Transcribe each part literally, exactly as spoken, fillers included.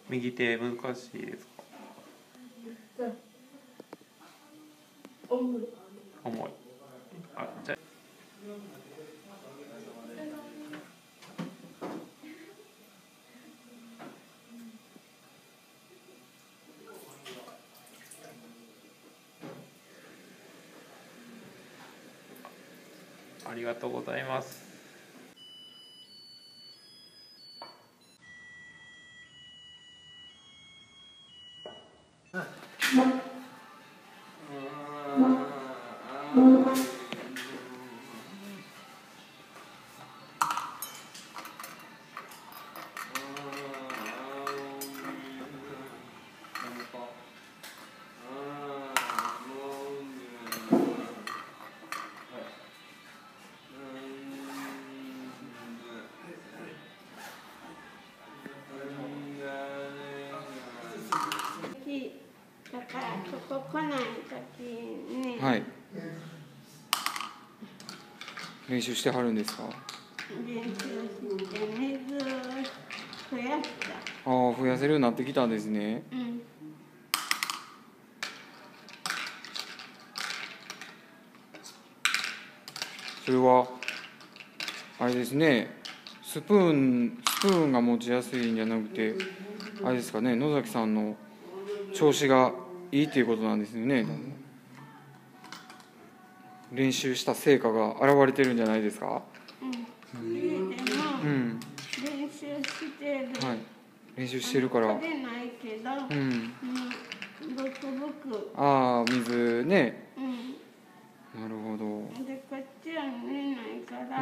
右手難しいですか？ 重い。 重い。あ、じゃあ、ありがとうございます。 だからそこ来ない時に、 はい、練習してはるんですか？ 練習して水を増やした。 ああ、増やせるようになってきたんですね。 うん。 それはあれですね、スプーンスプーンが持ちやすいんじゃなくて、あれですかね、野崎さんの調子がいいっていうことなんですよね。練習した成果が現れてるんじゃないですか？ うん。家でもうん、 練習してる。 はい、練習してるから。 食べないけど、 うん、 ブクブク。 ああ、水ね。 うん。 なるほど。 でこっちは見えないから。 うん。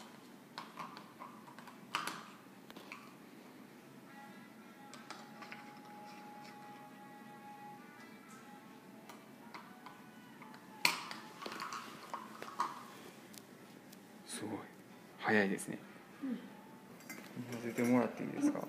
すごい早いですね。うん、混ぜてもらっていいですか？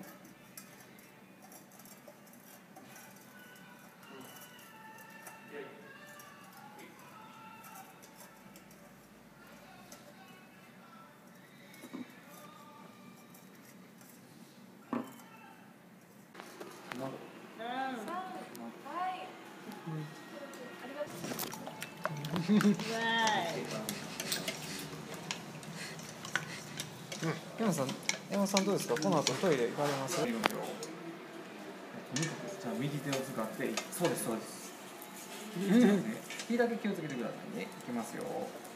山さん、山さんどうですか？この後トイレ行かれます？ じゃあ右手を使って、そうですそうです。左だけ気をつけてくださいね。いきますよ。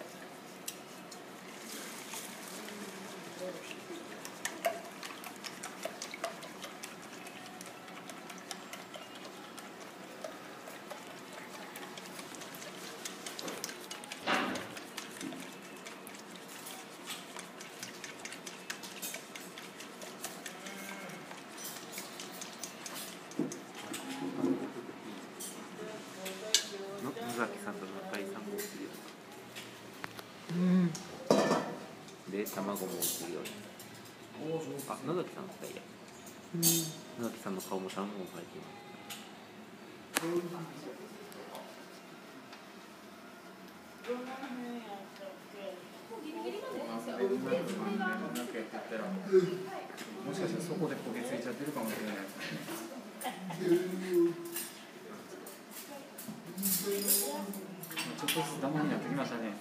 野崎さんと中井さんも起きるようん。 うにで卵も起きるように。あ、野崎さんの二人や、 うん、 野崎さんの顔も卵も入っています。 もしかしたらそこで焦げついちゃってるかもしれないですね。ちょっとずつダマになってきましたね。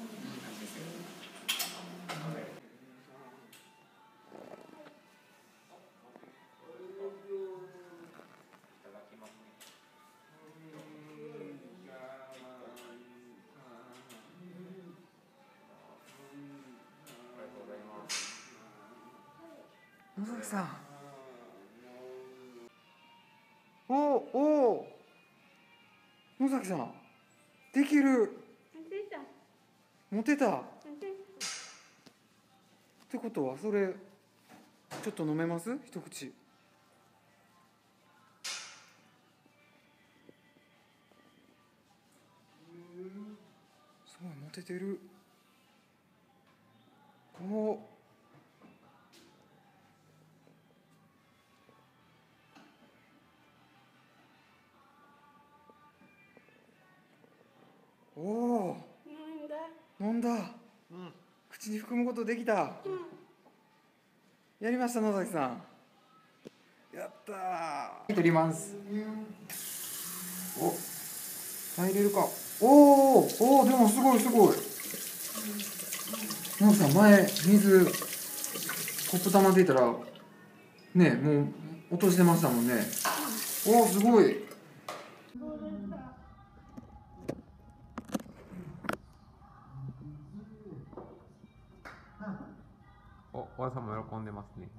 野崎さん。おお、野崎さん。できる。持てた。ってことはそれちょっと飲めます？一口。すごい持ててる。おおお、飲んだ、うん、口に含むことできた、うん、やりました野崎さん。 やったー。 取ります。お、入れるか。おーおー、でもすごいすごい。野口さん、前水コップ溜まっていたらね、もう落としてましたもんね。おー、すごい。 お、おばさんも喜んでますね。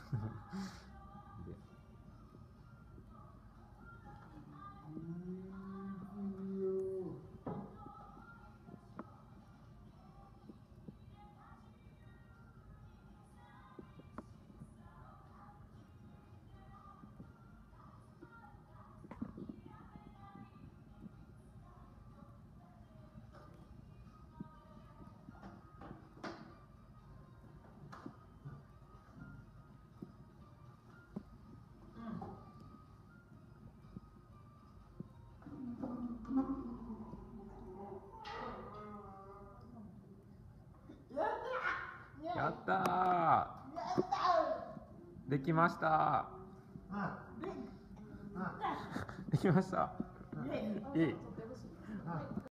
やったー。できました。できました。いい。